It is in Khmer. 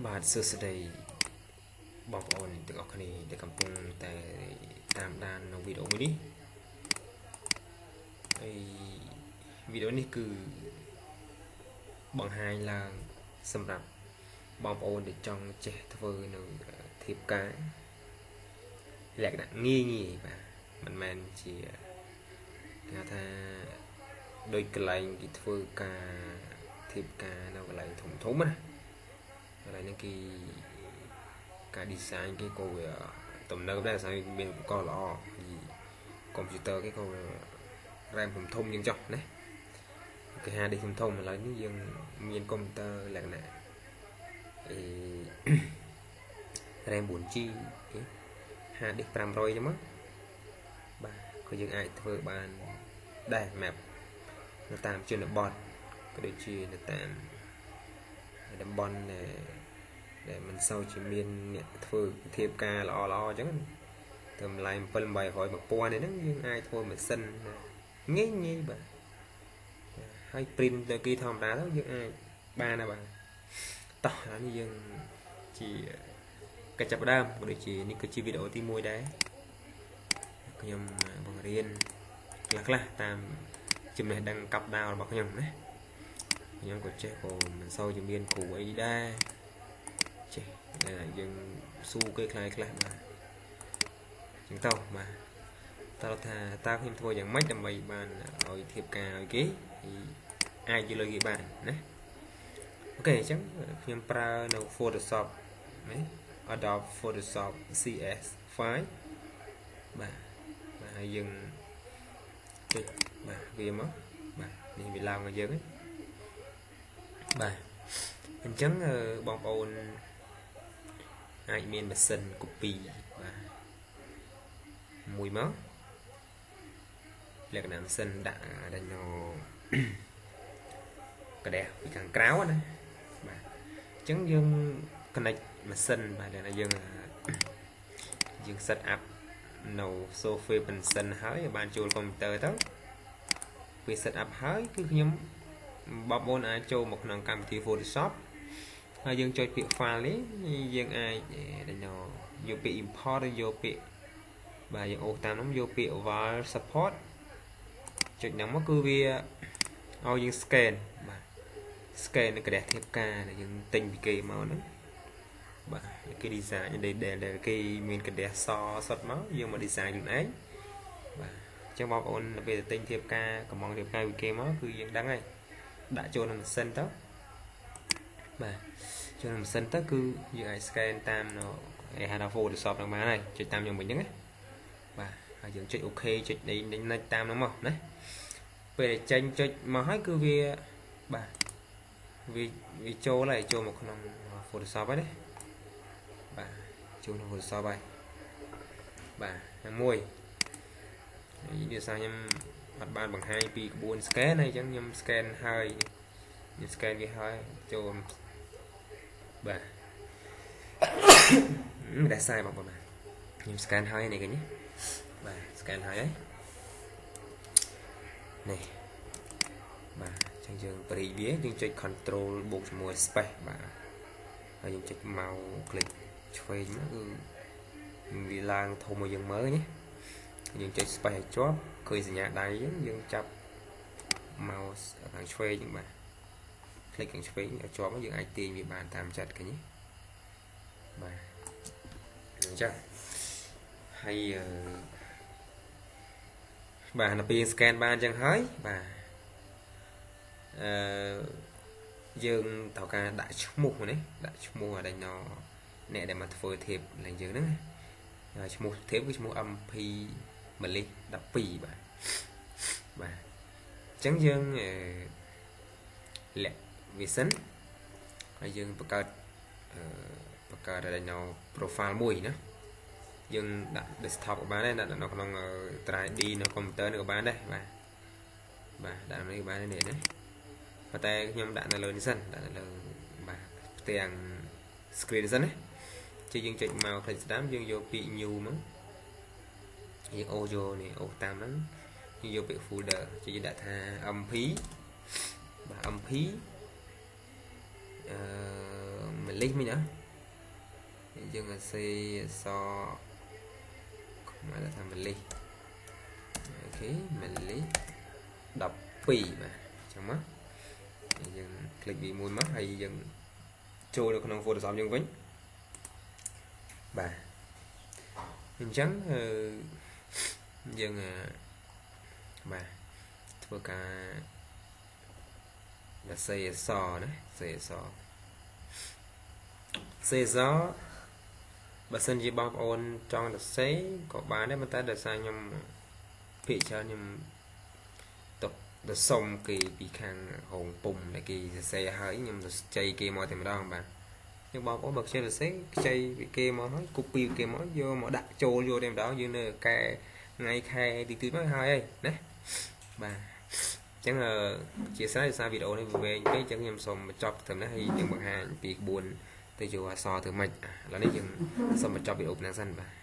បាទសួស្តីបងប្អូនទាំងអស់គ្នាដែលកំពុងតែតាមដាននៅវីដេអូមួយនេះហើយវីដេអូនេះគឺបង្ហាញឡើងសម្រាប់បងប្អូនដែលចង់ចេះធ្វើនៅធៀបការលក្ខណៈងាយបាទមិនមែនជាគេថាដោយកន្លែងគេធ្វើការធៀបការនៅកន្លែងធំណាកន្លែងហ្នឹងគេការ design គេក៏វាទំនើបដែរស្អីមានឧបករណ៍ល្អកុំព្យូទ័រគេក៏ RAM ធំយ៉ាងចុះណាគេហាឌីសធំឥឡូវនេះយើងមានកុំព្យូទ័រលក្ខណៈ RAM 4G ហាឌីស500ចឹងមកបាទក៏យើងអាចធ្វើបានដែរ map នៅតាមជនបទក៏ដូចជានៅតាមតំបន់ដែលមិនសូវជាមានអ្នកធ្វើធៀបការល្អអញ្ចឹងទៅម្លាយ7 800 1000ហ្នឹងយើងអាចធ្វើម៉ាស៊ីនងាយបាទហើយ print ទៅគេធម្មតាទៅយើងអាចបានដែរបាទតោះឥឡូវនេះយើងជាកិច្ចចាប់ផ្ដើមក៏ដូចជានេះគឺជាវីដេអូទី1ដែរខ្ញុំបង្រៀនខ្លះតាមចំណេះដឹងកាប់ដាវរបស់ខ្ញុំណាខ្ញុំក៏ចេះក៏មិនសូវជាមានគ្រូអីដែរចេះយើងស៊ូគេខ្លះបាទចឹងទៅបាទតើថាតើខ្ញុំធ្វើយ៉ាងម៉េចដើម្បីបានឲ្យធៀបការឲ្យគេអាចយកលុយគេបានណាអូខេអញ្ចឹងខ្ញុំប្រើនៅ Photoshop ណា Adobe Photoshop CS5 បាទហើយយើងចុចបាទវាមកបាទនេះវាឡើងឲ្យយើងហ្នឹងបាទអញ្ចឹងបងប្អូនអាចមានម៉ាស៊ីន copy បាទមួយមកលក្ខណៈម៉ាស៊ីនដាក់ដែលនៅកដេះពីខាងក្រៅណាបាទអញ្ចឹងយើង connect ម៉ាស៊ីនបាទដែលយើង set up នៅ software Pencil ហើយបានចូលកុំព្យូទ័រទៅពេល set up ហើយគឺខ្ញុំបងប្អូនអាចចូលមកក្នុងកម្មវិធី Photoshop ហើយយើងចុចពាក្យ file នេះយើងអាចយកពាក្យ import ឬយកពាក្យបាទយើងអូសតាមនោះយកពាក្យ val support ចុចហ្នឹងមកគឺវាឲ្យយើង scan បាទ scan នៅក្រដាសធៀបការដែលយើងទិញពីគេមកហ្នឹងបាទគេ design ដែលគេមានកដេះសសុទ្ធមកយើងមក design ខ្លួនឯងបាទអញ្ចឹងបងប្អូនពេលទិញធៀបការកំងធៀបការពីគេមកគឺយើងដឹងហើយដាក់ចូលក្នុងម៉ាស៊ីនទៅបាទចូលក្នុងម៉ាស៊ីនទៅគឺយើងអាច scan តាមនៅគេហៅថា Photoshop ហ្នឹងបានហើយចុចតាមខ្ញុំវិញហ្នឹងណាបាទហើយយើងចុច OK ចុចនេះតាមនោះមកណាពេលចេញចុចមកហើយគឺវាបាទវាចូលហើយចូលមកក្នុង Photoshop ហើយណាបាទចូលក្នុង Photoshop ហើយបាទណាមួយនេះដោយសារខ្ញុំអត់បានបង្ហាញពីក្បួន scan ហើយអញ្ចឹងខ្ញុំ scan ហើយខ្ញុំ scan វាហើយចូលបាទមិនដែរសាយបងប្អូនបាទខ្ញុំ scan ហើយនេះឃើញទេបាទ scan ហើយនេះបាទអញ្ចឹងយើងបរិយាយើងចុច control បូកជាមួយ space បាទហើយយើងចុច mouse click ឆ្វេងមកគឺវាឡើងធំមកយើងមើលនេះយើងចុច space ឲ្យជាប់ឃើញសញ្ញាដៃយើងចាប់ mouse ខាងឆ្វេងបាទ click ខាងឆ្វេងឲ្យជាប់យើងអាចទាញវាបានតាមចិត្តឃើញទេបាទអញ្ចឹងហើយបាទនៅពេល scan បានអញ្ចឹងហើយបាទយើងត្រូវការដាក់ឈ្មោះនេះដាក់ឈ្មោះឲ្យដល់អ្នកដែលមកធ្វើធៀបឡើងយើងហ្នឹងឈ្មោះធៀបគឺឈ្មោះ MP ម៉ាលីស12បាទបាទអញ្ចឹងយើងលាក់វាសិនហើយយើងបង្កើតឲ្យនៅ profile មួយណាយើងដាក់ desktop ក៏បានដែរដាក់នៅក្នុង 3D នៅកុំព្យូទ័រនេះក៏បានដែរបាទដាក់នេះក៏បានដែរនេះណាប៉ុន្តែខ្ញុំដាក់នៅលើនេះសិនដាក់នៅលើបាទផ្ទាំង screen សិនណាជិះយើងចុចមក click ស្ដាំយើងយកពាក្យ new មកយើងអូសយកនេះអូសតាមហ្នឹងយើងយកពាក្យ folder ជិះដាក់ថា MP បាទ MP ម៉ា lít mới nữa dương là C so không phải là thành mình ly ok mình lý đọc pì mà trong mắt dừng click bị mùi mắt hay dừng trôi được con Photoshop dương vĩnh bà hình trắng dừng bà thua cả là xây sò đấy xây sò bà xin chỉ bọc ôn trong được xây có bán đấy mà ta được sai nhầm bị cho nhầm tục được xong kỳ bị khang hồn bùng này kỳ xe hơi nhưng được chơi kia mọi thì đó bạn nhưng bọc ôn bật xe được xây chơi bị kia mà nói cục piu kia mới vô mà đặt trôi vô đem đó như nè cái ngay khai thì từ nói hai ấy đấy bà chẳng là chia sẻ sao video này về cái chẳng nhầm xong mà chọc thầm nó hay những bậc hàng bị buồn từ chiều so từ mạch là lấy chừng xong mà cho bị ốp năng xanh bà